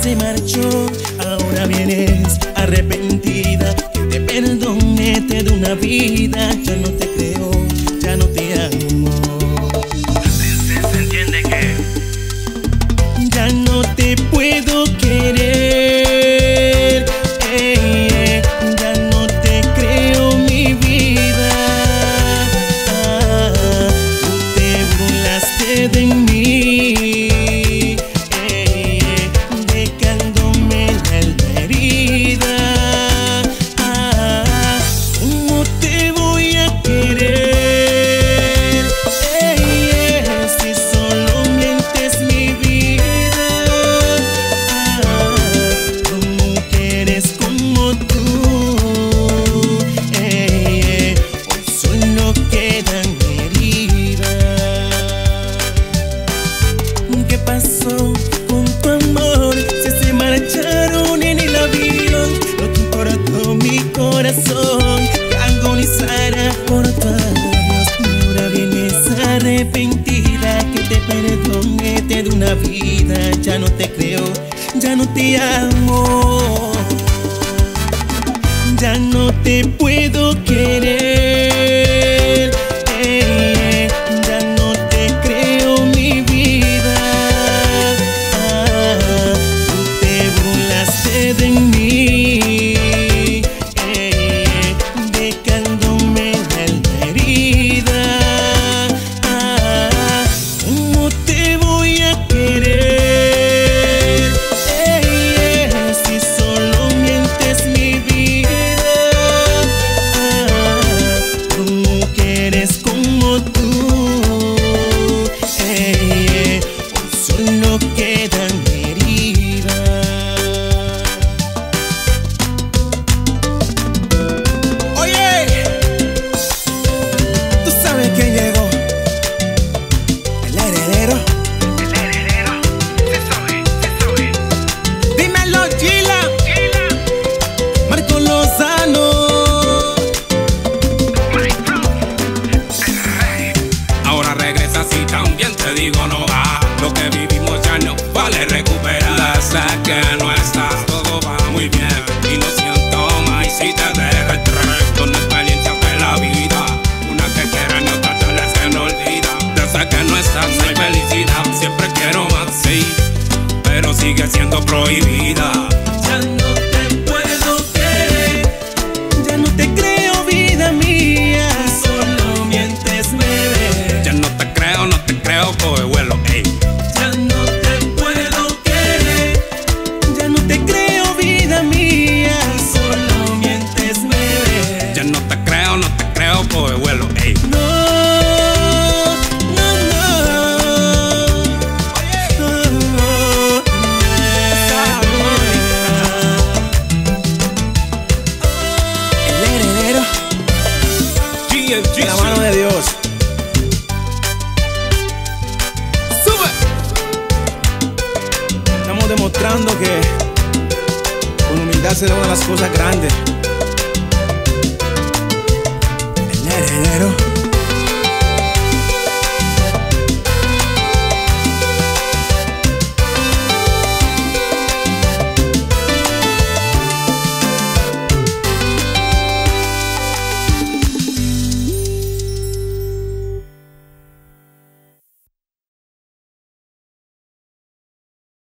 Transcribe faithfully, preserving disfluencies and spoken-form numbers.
se marchó, ahora vienes arrepentida. Que te perdone, te doy una vida. Ya no te creo, ya no te amo. Se, se entiende que ya no te puedo querer. Ey, ey, ya no te creo mi vida. Ah, tú te burlaste de mí. Ey, ey, dejándome la herida. Ah, ¿cómo te voy a querer? Ey, ey, si solo mientes mi vida. Ah, ¿cómo quieres como tú? Ey, ey, hoy solo quedan heridas. ¿Qué pasó con tu amor? Si se marcharon en el avión, no te importó mi corazón que agonizara por tu adiós. Ahora vienes arrepentida. Que te perdone, te doy una vida. Ya no te creo, ya no te amo. Ya no te puedo querer. Ey, ey, ya no te creo mi vida. Ah, tú te burlaste de mí. Ey, ey, dejándome la herida. Ah, ¿cómo te voy a querer? Ey, ey, si solo mientes mi vida. Ah, ¿cómo quieres como tú? Ey, ey, hoy solo quedan heridas. Oye, tú sabes quién llegó. El heredero. el heredero se sobe, se sobe. Dímelo, Chila. Marco Lozano. Ahora regresas y también te digo no va. Lo que vivimos ya no vale recuperar. Sé que no estás, todo va muy bien y lo siento más si te dejo entrar. Son experiencias de la vida, una que quieren y otra tal vez se me olvida. Desde que no estás no hay felicidad, siempre quiero más, sí, pero sigue siendo prohibida. Ya no te puedo querer. Ya no te creo, vida mía. Solo mientes, bebé. Ya no te creo, no te creo, coge vuelo, ey. Ya no te puedo querer. Ya no te creo, vida mía. Solo mientes, bebé. Ya no te creo, no te creo, coge vuelo, ey. No, no, no. El heredero, G N G, de la mano de Dios. sube. Estamos demostrando que con humildad se logran las cosas grandes.